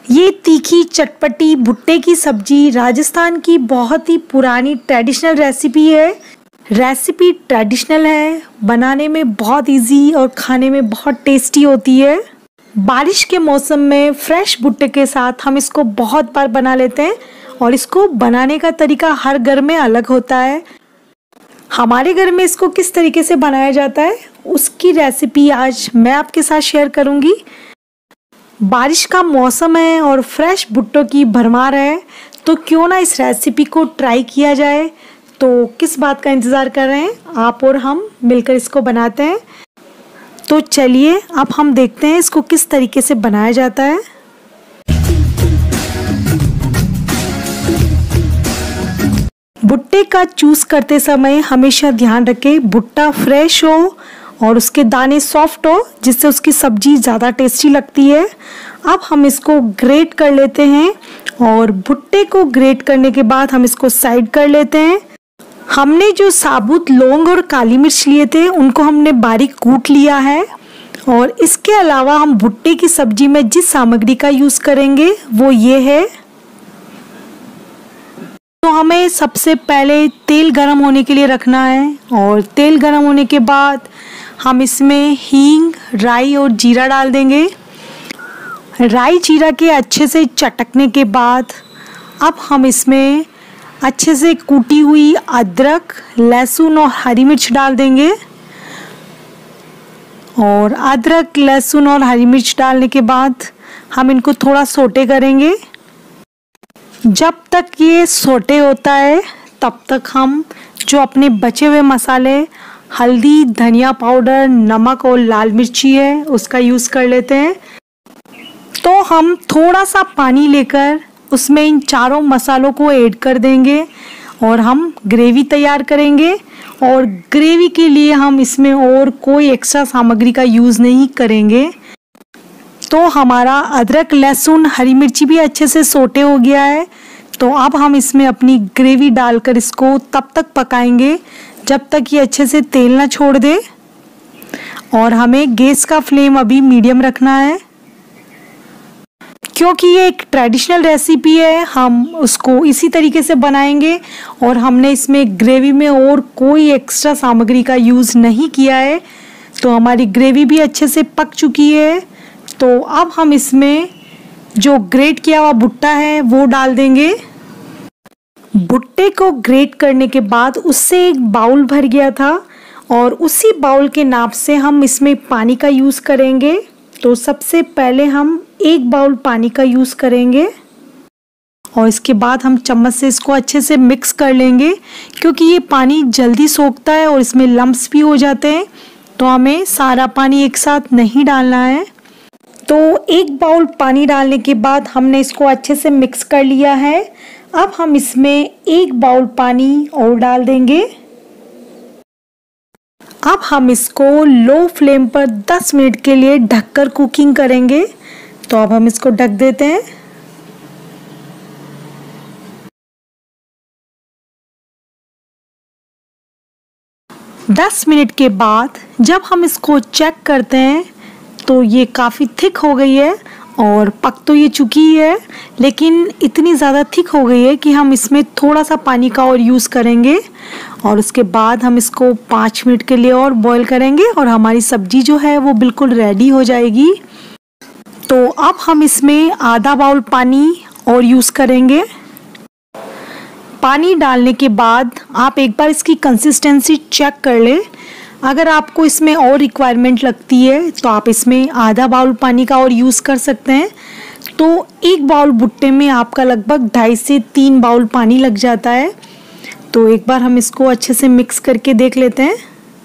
ये तीखी चटपटी भुट्टे की सब्जी राजस्थान की बहुत ही पुरानी ट्रेडिशनल रेसिपी है। रेसिपी ट्रेडिशनल है, बनाने में बहुत इजी और खाने में बहुत टेस्टी होती है। बारिश के मौसम में फ्रेश भुट्टे के साथ हम इसको बहुत बार बना लेते हैं और इसको बनाने का तरीका हर घर में अलग होता है। हमारे घर में इसको किस तरीके से बनाया जाता है उसकी रेसिपी आज मैं आपके साथ शेयर करूंगी। बारिश का मौसम है और फ्रेश भुट्टों की भरमार है, तो क्यों ना इस रेसिपी को ट्राई किया जाए। तो किस बात का इंतज़ार कर रहे हैं, आप और हम मिलकर इसको बनाते हैं। तो चलिए अब हम देखते हैं इसको किस तरीके से बनाया जाता है। भुट्टे का चूज़ करते समय हमेशा ध्यान रखें भुट्टा फ्रेश हो और उसके दाने सॉफ्ट हो, जिससे उसकी सब्जी ज़्यादा टेस्टी लगती है। अब हम इसको ग्रेट कर लेते हैं और भुट्टे को ग्रेट करने के बाद हम इसको साइड कर लेते हैं। हमने जो साबुत लौंग और काली मिर्च लिए थे उनको हमने बारीक कूट लिया है। और इसके अलावा हम भुट्टे की सब्जी में जिस सामग्री का यूज़ करेंगे वो ये है। तो हमें सबसे पहले तेल गरम होने के लिए रखना है और तेल गरम होने के बाद हम इसमें हींग, राई और जीरा डाल देंगे। राई जीरा के अच्छे से चटकने के बाद अब हम इसमें अच्छे से कूटी हुई अदरक, लहसुन और हरी मिर्च डाल देंगे। और अदरक, लहसुन और हरी मिर्च डालने के बाद हम इनको थोड़ा सोटे करेंगे। जब तक ये सोटे होता है तब तक हम जो अपने बचे हुए मसाले हल्दी, धनिया पाउडर, नमक और लाल मिर्ची है उसका यूज़ कर लेते हैं। तो हम थोड़ा सा पानी लेकर उसमें इन चारों मसालों को ऐड कर देंगे और हम ग्रेवी तैयार करेंगे। और ग्रेवी के लिए हम इसमें और कोई एक्स्ट्रा सामग्री का यूज़ नहीं करेंगे। तो हमारा अदरक, लहसुन, हरी मिर्ची भी अच्छे से सोटे हो गया है। तो अब हम इसमें अपनी ग्रेवी डालकर इसको तब तक पकाएंगे जब तक ये अच्छे से तेल ना छोड़ दे। और हमें गैस का फ्लेम अभी मीडियम रखना है, क्योंकि ये एक ट्रेडिशनल रेसिपी है। हम उसको इसी तरीके से बनाएंगे और हमने इसमें ग्रेवी में और कोई एक्स्ट्रा सामग्री का यूज़ नहीं किया है। तो हमारी ग्रेवी भी अच्छे से पक चुकी है। तो अब हम इसमें जो ग्रेट किया हुआ भुट्टा है वो डाल देंगे। भुट्टे को ग्रेट करने के बाद उससे एक बाउल भर गया था और उसी बाउल के नाप से हम इसमें पानी का यूज़ करेंगे। तो सबसे पहले हम एक बाउल पानी का यूज़ करेंगे और इसके बाद हम चम्मच से इसको अच्छे से मिक्स कर लेंगे, क्योंकि ये पानी जल्दी सोखता है और इसमें लम्प्स भी हो जाते हैं। तो हमें सारा पानी एक साथ नहीं डालना है। तो एक बाउल पानी डालने के बाद हमने इसको अच्छे से मिक्स कर लिया है। अब हम इसमें एक बाउल पानी और डाल देंगे। अब हम इसको लो फ्लेम पर 10 मिनट के लिए ढककर कुकिंग करेंगे। तो अब हम इसको ढक देते हैं। दस मिनट के बाद जब हम इसको चेक करते हैं तो ये काफ़ी थिक हो गई है और पक तो ये चुकी है, लेकिन इतनी ज़्यादा थिक हो गई है कि हम इसमें थोड़ा सा पानी का और यूज़ करेंगे। और उसके बाद हम इसको 5 मिनट के लिए और बॉईल करेंगे और हमारी सब्जी जो है वो बिल्कुल रेडी हो जाएगी। तो अब हम इसमें आधा बाउल पानी और यूज़ करेंगे। पानी डालने के बाद आप एक बार इसकी कंसिस्टेंसी चेक कर लें। अगर आपको इसमें और रिक्वायरमेंट लगती है तो आप इसमें आधा बाउल पानी का और यूज़ कर सकते हैं। तो एक बाउल भुट्टे में आपका लगभग 2.5 से 3 बाउल पानी लग जाता है। तो एक बार हम इसको अच्छे से मिक्स करके देख लेते हैं।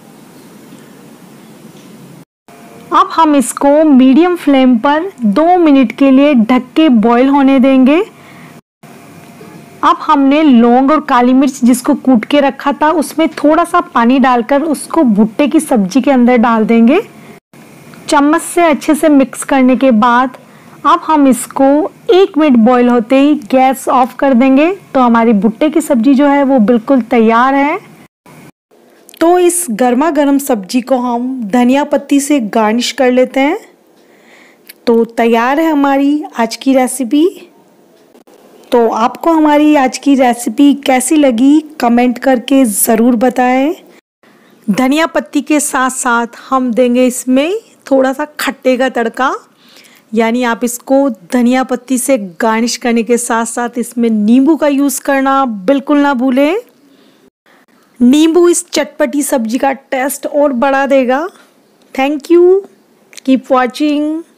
अब हम इसको मीडियम फ्लेम पर 2 मिनट के लिए ढक के बॉईल होने देंगे। अब हमने लौंग और काली मिर्च जिसको कूट के रखा था उसमें थोड़ा सा पानी डालकर उसको भुट्टे की सब्जी के अंदर डाल देंगे। चम्मच से अच्छे से मिक्स करने के बाद अब हम इसको 1 मिनट बॉईल होते ही गैस ऑफ कर देंगे। तो हमारी भुट्टे की सब्जी जो है वो बिल्कुल तैयार है। तो इस गर्मा गर्म सब्जी को हम धनिया पत्ती से गार्निश कर लेते हैं। तो तैयार है हमारी आज की रेसिपी। तो आपको हमारी आज की रेसिपी कैसी लगी कमेंट करके ज़रूर बताएं। धनिया पत्ती के साथ साथ हम देंगे इसमें थोड़ा सा खट्टे का तड़का, यानी आप इसको धनिया पत्ती से गार्निश करने के साथ साथ इसमें नींबू का यूज़ करना बिल्कुल ना भूलें। नींबू इस चटपटी सब्जी का टेस्ट और बढ़ा देगा। Thank you, keep watching.